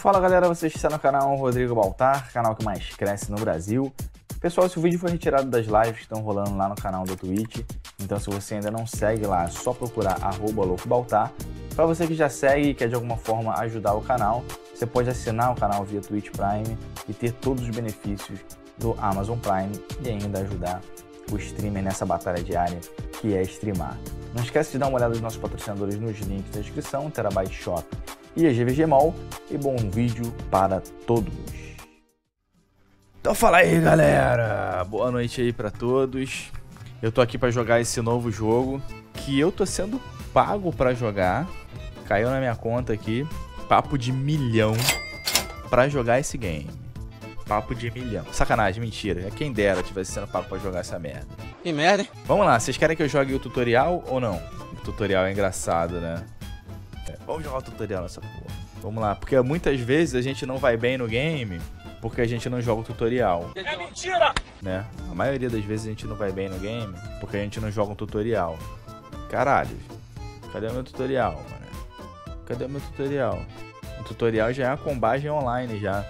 Fala galera, você está no canal Rodrigo Baltar, canal que mais cresce no Brasil. Pessoal, esse vídeo foi retirado das lives que estão rolando lá no canal do Twitch. Então se você ainda não segue lá, é só procurar @loucobaltar. Para você que já segue e quer de alguma forma ajudar o canal, você pode assinar o canal via Twitch Prime e ter todos os benefícios do Amazon Prime e ainda ajudar o streamer nessa batalha diária que é streamar. Não esquece de dar uma olhada nos nossos patrocinadores nos links da descrição, Terabyte Shop e a GVG Mall, e bom vídeo para todos. Então fala aí galera, boa noite aí para todos. Eu tô aqui para jogar esse novo jogo que eu tô sendo pago para jogar. Caiu na minha conta aqui, papo de milhão para jogar esse game. Papo de milhão. Sacanagem, mentira. Quem dera eu tivesse sendo pago pra jogar essa merda. Que merda, hein? Vamos lá, vocês querem que eu jogue o tutorial ou não? O tutorial é engraçado, né? Vamos jogar o tutorial nessa porra. Vamos lá, porque muitas vezes a gente não vai bem no game porque a gente não joga o tutorial. É mentira! Né? A maioria das vezes a gente não vai bem no game porque a gente não joga um tutorial. Caralho, cadê o meu tutorial, mano? Cadê o meu tutorial? O tutorial já é uma combagem online já.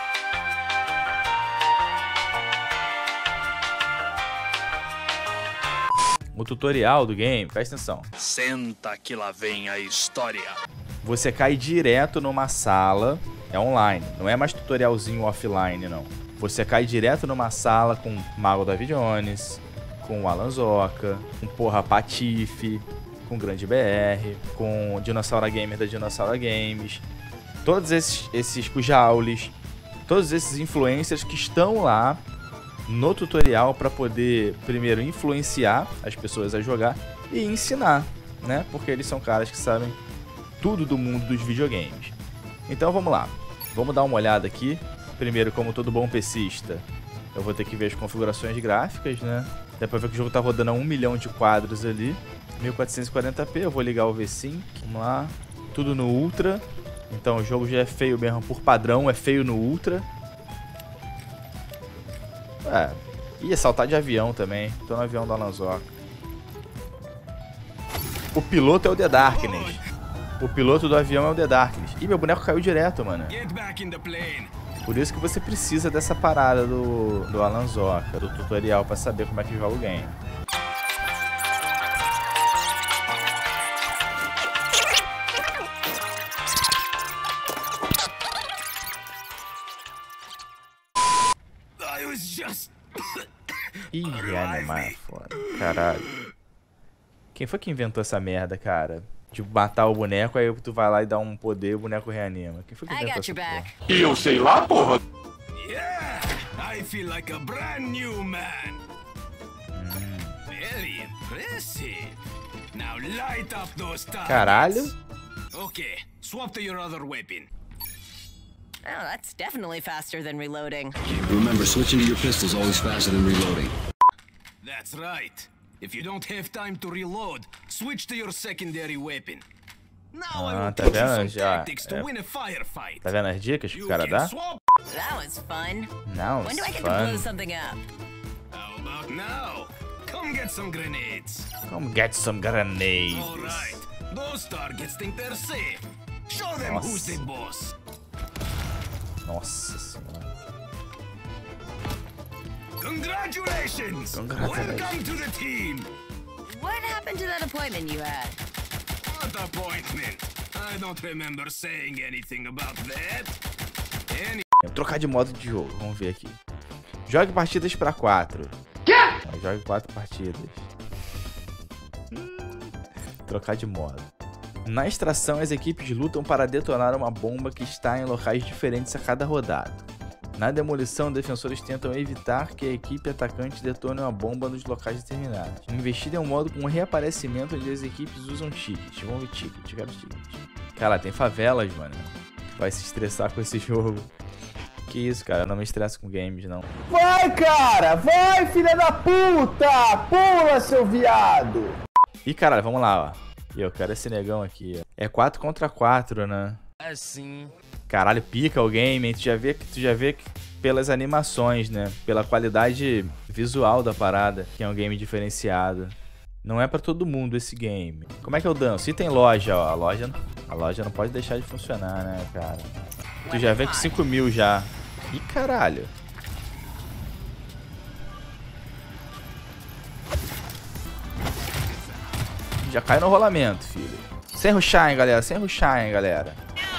O tutorial do game, presta atenção. Senta que lá vem a história. Você cai direto numa sala, é online, não é mais tutorialzinho offline não. Você cai direto numa sala com Mago David Jones, com o Alan Zoca, com porra Patife, com Grande BR, com Dinossauro Gamer da Dinossauro Games, todos esses Cujaules, todos esses influencers que estão lá no tutorial para poder primeiro influenciar as pessoas a jogar e ensinar, né? Porque eles são caras que sabem tudo do mundo dos videogames. Então vamos lá, vamos dar uma olhada aqui. Primeiro, como todo bom PCista, eu vou ter que ver as configurações gráficas, né? Dá pra ver que o jogo tá rodando a 1 milhão de quadros ali, 1440p. Eu vou ligar o V-Sync, vamos lá, tudo no Ultra. Então o jogo já é feio mesmo, por padrão é feio no Ultra. Ia saltar de avião também. Tô no avião da Alan Zoca. O piloto é o The Darkness. O piloto do avião é o The Darkness. Ih, meu boneco caiu direto, mano. Por isso que você precisa dessa parada do Alan Zoca, do tutorial, pra saber como é que joga o game. Ih, animal é foda. Caralho. Quem foi que inventou essa merda, cara? De matar o boneco, aí tu vai lá e dá um poder e o boneco reanima. Quem foi que inventou essa porra? E eu sei lá, porra. Yeah, I feel like a brand new man. Very impressive. Now light up those targets. Caralho. Okay, swap to your other weapon. Oh, that's definitely faster than reloading. Remember, switching to your pistol's always faster than reloading. That's right. If you don't have time to reload, switch to your secondary weapon. Now I will tá teach you vendo? some Já tactics to win a firefight. Tá vendo as dicas que o cara You dá? can swap. That was fun. Não, When do I get to blow fun. something up? How about now? Come get some grenades. Come get some grenades. All right. Those targets think they're safe. Show them who's the boss. Nossa senhora. Congratulations! Welcome to the team! What happened to that appointment you had? What appointment? I don't remember saying anything about that. Trocar de modo de jogo, vamos ver aqui. Jogue partidas pra 4. Jogue 4 partidas. Trocar de modo. Na extração, as equipes lutam para detonar uma bomba que está em locais diferentes a cada rodada. Na demolição, defensores tentam evitar que a equipe atacante detone uma bomba nos locais determinados. Investida é um modo com reaparecimento onde as equipes usam tickets. Vamos ver tickets, quero tickets. Cara, tem favelas, mano. Vai se estressar com esse jogo. Que isso, cara, eu não me estresso com games, não. Vai, cara! Vai, filha da puta! Pula, seu viado! Ih, caralho, vamos lá, ó. E eu quero esse negão aqui, ó. É 4 contra 4, né? Assim. Caralho, pica o game, hein? Tu já vê que pelas animações, né? Pela qualidade visual da parada, que é um game diferenciado. Não é pra todo mundo esse game. Como é que eu danço? E tem loja, ó. A loja A loja não pode deixar de funcionar, né, cara? Tu já vem com 5 mil já. Ih, caralho. Já cai no rolamento, filho. Sem rushar, hein, galera. Sem rushar, hein, galera.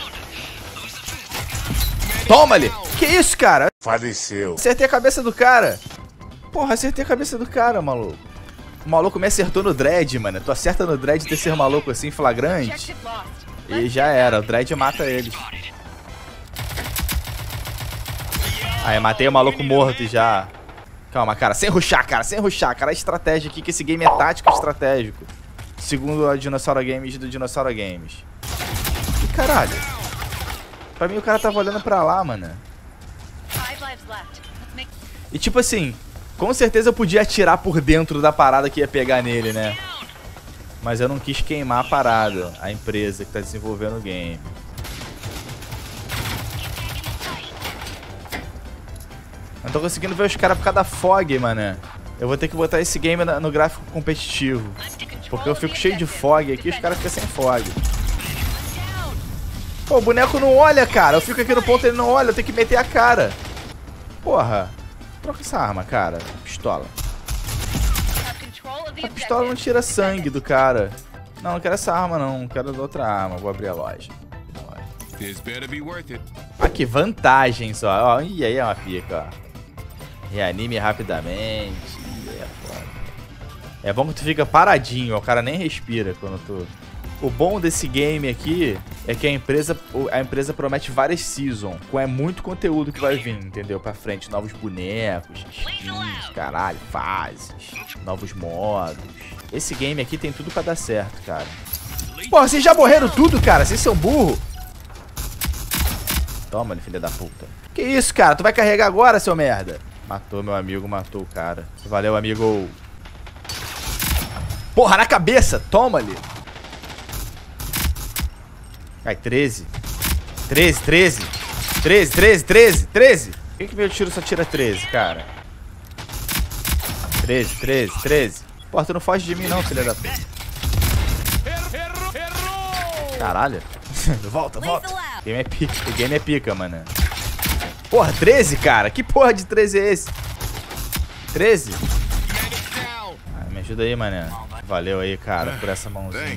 Toma ali. Que isso, cara? Faleceu. Acertei a cabeça do cara. Porra, acertei a cabeça do cara, maluco. O maluco me acertou no dread, mano. Tu acerta no dread ter ser maluco assim, flagrante. E já era. O dread mata eles. Aí, matei o maluco morto já. Calma, cara. Sem rushar, cara. Sem rushar. Cara, a estratégia aqui, que esse game é tático e estratégico. Segundo a Dinossauro Games do Dinossauro Games. Que caralho. Pra mim o cara tava olhando pra lá, mano. E tipo assim, com certeza eu podia atirar por dentro da parada que ia pegar nele, né? Mas eu não quis queimar a parada, a empresa que tá desenvolvendo o game. Não tô conseguindo ver os caras por causa da fog, mano. Eu vou ter que botar esse game no gráfico competitivo. Porque eu fico cheio de fog aqui e os caras ficam sem fog. Pô, o boneco não olha, cara. Eu fico aqui no ponto e ele não olha. Eu tenho que meter a cara. Porra. Troca essa arma, cara. Pistola. A pistola não tira sangue do cara. Não, não quero essa arma, não. Não quero outra arma. Vou abrir a loja. Aqui, vantagens, ó. Ih, aí é uma pica, ó. Reanime rapidamente. É bom que tu fica paradinho, ó. O cara nem respira quando tu... O bom desse game aqui é que a empresa promete várias seasons. É muito conteúdo que vai vir, entendeu? Pra frente, novos bonecos, skins, caralho, fases, novos modos. Esse game aqui tem tudo pra dar certo, cara. Pô, vocês já morreram tudo, cara? Vocês são burro. Toma, filha da puta. Que isso, cara? Tu vai carregar agora, seu merda? Matou meu amigo, matou o cara. Valeu, amigo. Porra, na cabeça. Toma ali. Ai, 13. 13, 13. 13, 13, 13, 13. Por que meu tiro só tira 13, cara? 13, 13, 13. Porra, tu não foge de mim não, filha da puta. Caralho. Volta, volta. O game é pica, mano. Porra, 13, cara. Que porra de 13 é esse? 13? Ah, me ajuda aí, mané. Valeu aí, cara, por essa mãozinha.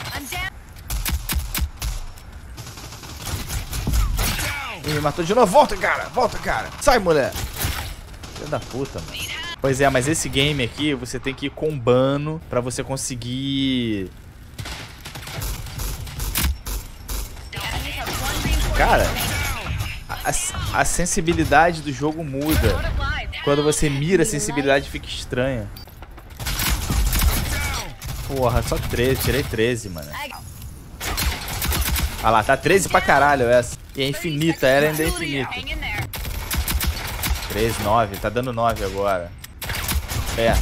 Ih, matou de novo. Volta, cara. Volta, cara. Sai, mulher. Filha da puta, mano. Pois é, mas esse game aqui, você tem que ir combando pra você conseguir... Cara, a sensibilidade do jogo muda. Quando você mira, a sensibilidade fica estranha. Porra, só 13. Tirei 13, mano. Ah lá, tá 13 pra caralho essa. E é infinita, ela ainda é infinita. 13, 9. Tá dando 9 agora. É.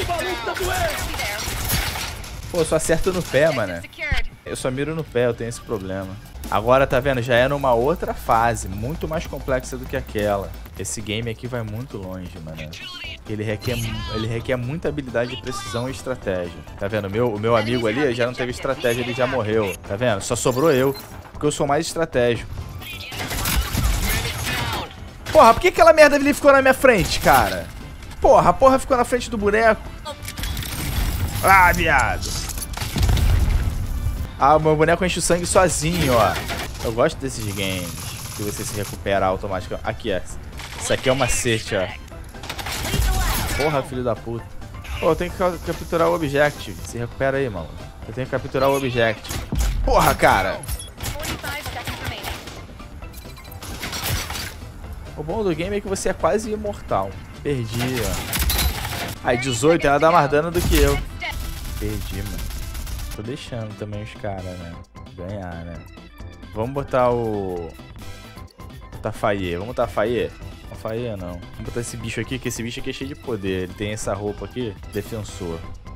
Pô, eu só acerto no pé, mano. Eu só miro no pé, eu tenho esse problema. Agora, tá vendo? Já é numa outra fase, muito mais complexa do que aquela. Esse game aqui vai muito longe, mano. Ele requer muita habilidade, precisão e estratégia. Tá vendo? O meu amigo ali já não teve estratégia, ele já morreu. Tá vendo? Só sobrou eu, porque eu sou mais estratégico. Porra, por que aquela merda ali ficou na minha frente, cara? Porra, a porra ficou na frente do boneco. Ah, viado. Ah, o meu boneco enche o sangue sozinho, ó. Eu gosto desses games que você se recupera automaticamente. Aqui, ó. Isso aqui é um macete, ó. Porra, filho da puta. Pô, eu tenho que capturar o objective. Se recupera aí, mano. Eu tenho que capturar o objective. Porra, cara. O bom do game é que você é quase imortal. Perdi, ó. Aí, 18, ela dá mais dano do que eu. Perdi, mano. Tô deixando também os caras, né? Ganhar, né? Vamos botar o... Tafaie. Vamos Tafaie? Tafaie não. Vamos botar esse bicho aqui, que esse bicho aqui é cheio de poder. Ele tem essa roupa aqui. Defensor.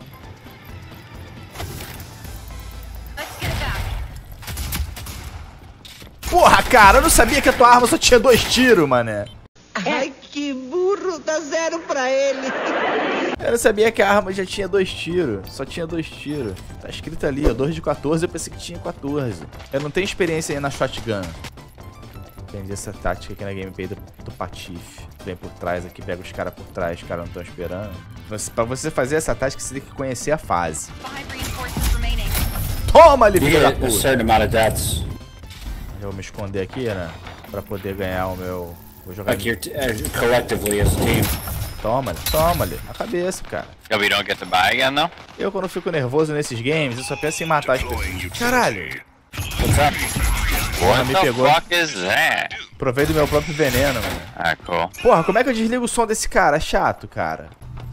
Porra, cara, eu não sabia que a tua arma só tinha 2 tiros, mané. Ai, que burro, dá 0 pra ele. Eu não sabia que a arma já tinha 2 tiros. Só tinha 2 tiros. Tá escrito ali, ó, 2 de 14. Eu pensei que tinha 14. Eu não tenho experiência aí na shotgun. Aprendi essa tática aqui na gameplay do Patife. Vem por trás aqui, pega os caras por trás. Os caras não estão esperando. Pra você fazer essa tática, você tem que conhecer a fase. Toma, ali, filho da puta! Eu vou me esconder aqui, né? Pra poder ganhar o meu... Vou jogar aqui. Toma ali. Na cabeça, cara. We don't get to buy again, though? Eu, quando fico nervoso nesses games, eu só penso em matar as pessoas. Caralho! Porra, me pegou. What the fuck is that? Provei do meu próprio veneno, mano. Ah, cool. Porra, como é que eu desligo o som desse cara? É chato, cara.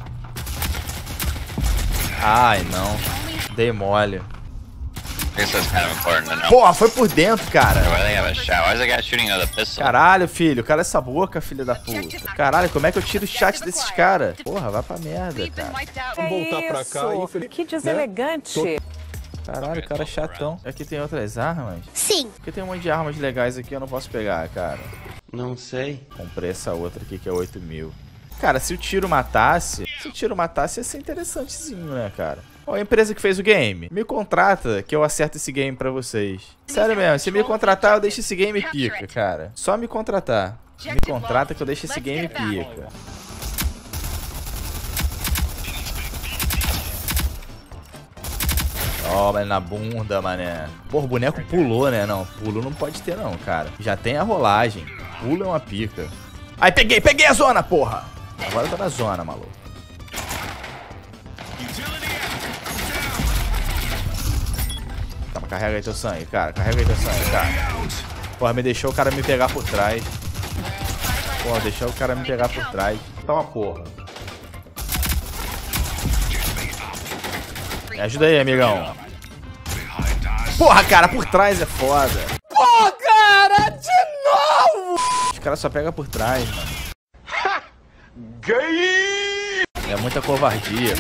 Ai, não. Dei mole. I guess that's kind of important to know. Porra, foi por dentro, cara. Why they have a shot? Why is the guy shooting out a pistol? Caralho, filho. Cala essa boca, filho da puta. Caralho, como é que eu tiro o chat desses caras? Porra, vai pra merda, cara. Vamos voltar pra cá, infelizmente. Que deselegante. Caralho, o cara é chatão. Aqui tem outras armas? Sim. Porque tem um monte de armas legais aqui, eu não posso pegar, cara. Não sei. Comprei essa outra aqui que é 8.000. Cara, se o tiro matasse... ia ser interessantezinho, né, cara? Ó, a empresa que fez o game, me contrata que eu acerto esse game pra vocês. Sério mesmo, se me contratar eu deixo esse game pica, cara. Só me contratar. Me contrata que eu deixo esse game pica. Toma ele na bunda, mané. Porra, o boneco pulou, né? Não, pulo não pode ter não, cara. Já tem a rolagem. Pulo é uma pica. Aí, peguei a zona, porra. Agora eu tô na zona, maluco. Calma, carrega aí teu sangue, cara. Carrega aí teu sangue, cara. Porra, me deixou o cara me pegar por trás. Porra, deixou o cara me pegar por trás. Toma, porra. Me ajuda aí, amigão. Porra, cara, por trás é foda. Pô, cara, de novo! Os caras só pegam por trás, mano. Gay! É muita covardia.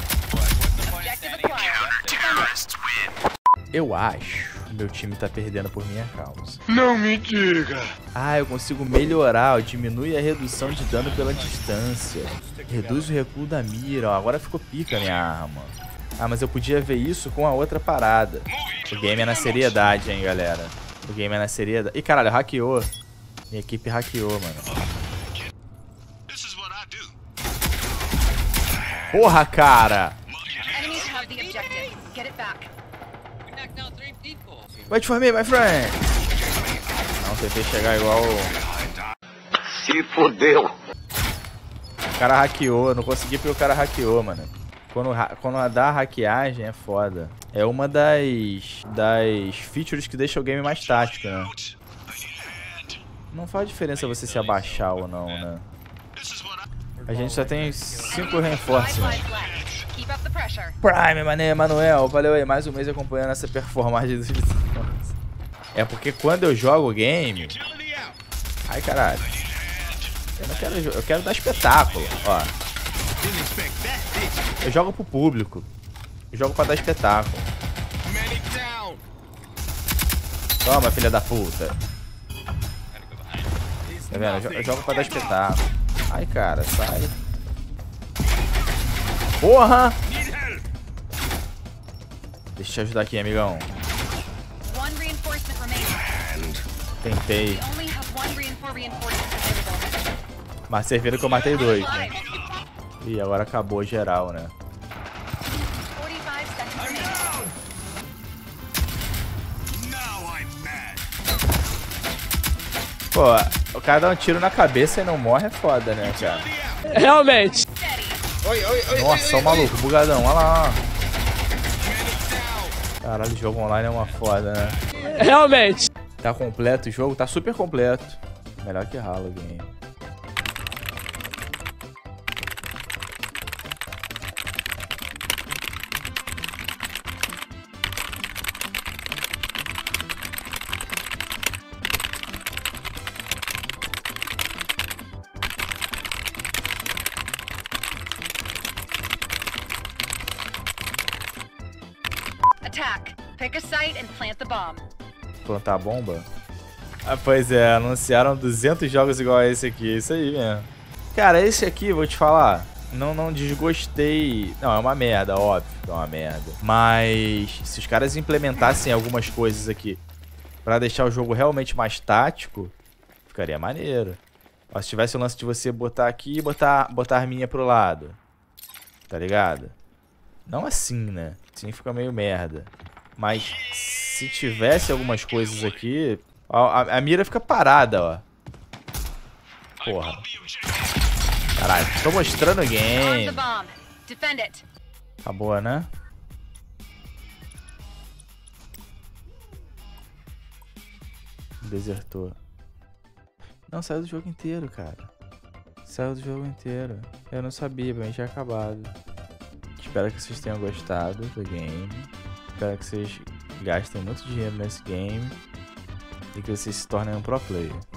Eu acho que meu time tá perdendo por minha causa. Não me diga! Ah, eu consigo melhorar, ó, diminui a redução de dano pela distância. Reduz o recuo da mira, ó, agora ficou pica a minha arma. Ah, mas eu podia ver isso com a outra parada. O game é na seriedade, hein, galera. O game é na seriedade. Ih, caralho, hackeou. Minha equipe hackeou, mano. Porra, cara! Wait for me, my friend! Não, tentei chegar igual... Se fodeu! O cara hackeou, eu não consegui porque o cara hackeou, mano. Quando dá hackeagem é foda. É uma das features que deixa o game mais tático, né? Não faz diferença você se abaixar ou não, né? A gente só tem 5 reinforcements. Prime, mané, Manuel. Valeu aí, mais um mês acompanhando essa performance dos vitórias. É porque quando eu jogo o game... Ai, caralho. Eu não quero... Eu quero dar espetáculo, ó. Eu jogo pro público. Eu jogo pra dar espetáculo. Toma, filha da puta. Tá vendo? Eu jogo pra dar espetáculo. Ai, cara, sai. Porra! Deixa eu te ajudar aqui, amigão. Tentei. Mas vocês viram que eu matei 2, né? Ih, agora acabou geral, né? Pô, o cara dá um tiro na cabeça e não morre é foda, né, cara? Realmente. Nossa, o maluco, bugadão, olha lá. Caralho, o jogo online é uma foda, né? Realmente. Tá completo o jogo? Tá super completo. Melhor que Halo Game. Attack. Pick a site and plant the bomb. Plantar a bomba? Ah, pois é, anunciaram 200 jogos igual a esse aqui, isso aí mesmo. Cara, esse aqui, vou te falar, não desgostei. Não, é uma merda, óbvio que é uma merda. Mas se os caras implementassem algumas coisas aqui pra deixar o jogo realmente mais tático, ficaria maneiro. Ó, se tivesse o lance de você botar aqui e botar a arminha pro lado. Tá ligado? Não assim, né? Assim fica meio merda. Mas se tivesse algumas coisas aqui... Ó, a mira fica parada, ó. Porra. Caralho, tô mostrando o game. Acabou, né? Desertou. Não, saiu do jogo inteiro, cara. Saiu do jogo inteiro. Eu não sabia, pra mim tinha acabado. Espero que vocês tenham gostado do game. Espero que vocês gastem muito dinheiro nesse game. E que vocês se tornem um pro player.